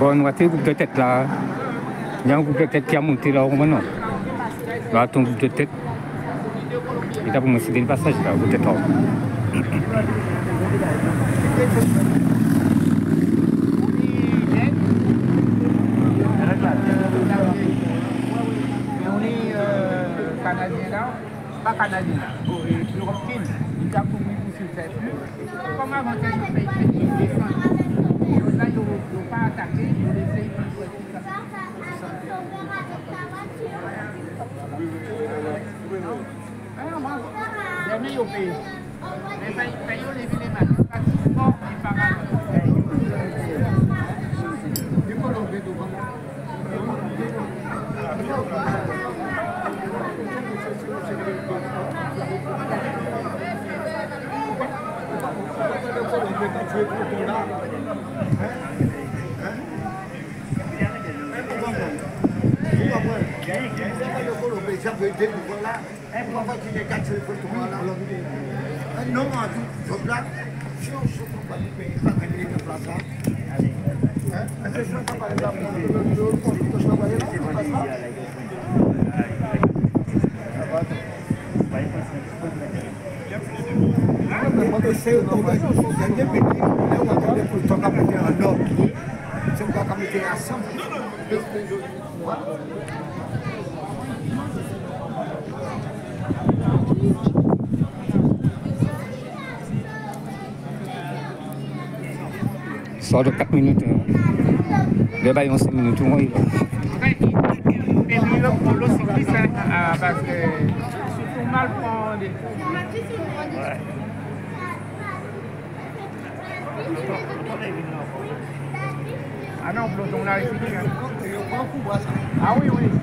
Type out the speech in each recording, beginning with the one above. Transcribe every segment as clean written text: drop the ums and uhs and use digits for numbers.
Bon, on va faire un groupe de tête là. Il y a un groupe de tête qui a monté là au moment. Là, ton groupe de tête. Il a pour me céder le passage là, groupe de tête là. Canadien là, pas canadien là, européen, il a pour lui sur cette plus. Comme avant que le pays descend, là ils n'ont pas attaqué, ils ont laissé jamais au pays. Les pays ont levé les mains. Sport qui parle. Du coup, on fait tout comme ça. Sort de 4 minutes. Le bail en 5 minutes. Mais le cycliste, parce que surtout mal pour les... Ah non, peloton là, ici. Ah oui, oui.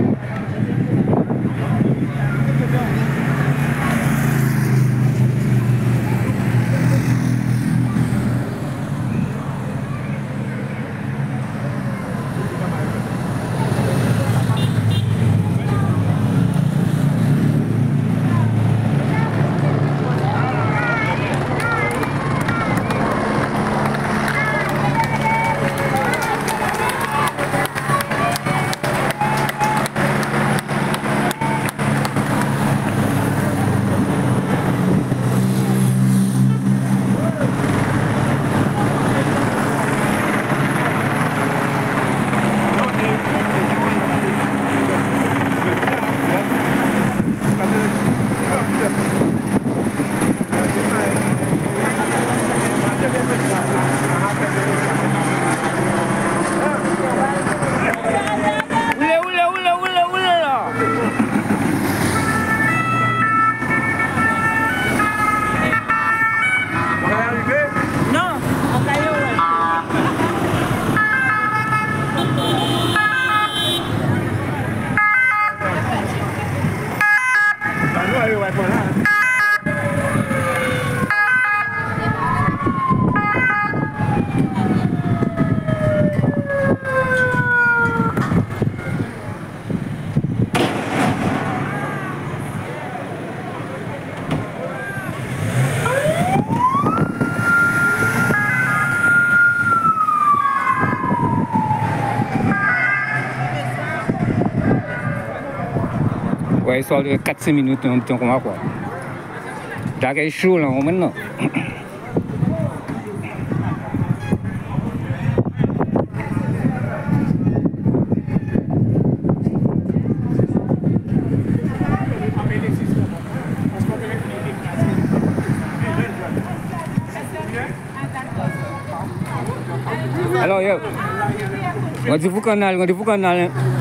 Ouais, histoire de 4-5 minutes, on tient comme ça quoi. Là, il est chaud là, maintenant. Alors, yo, on dit vous canal,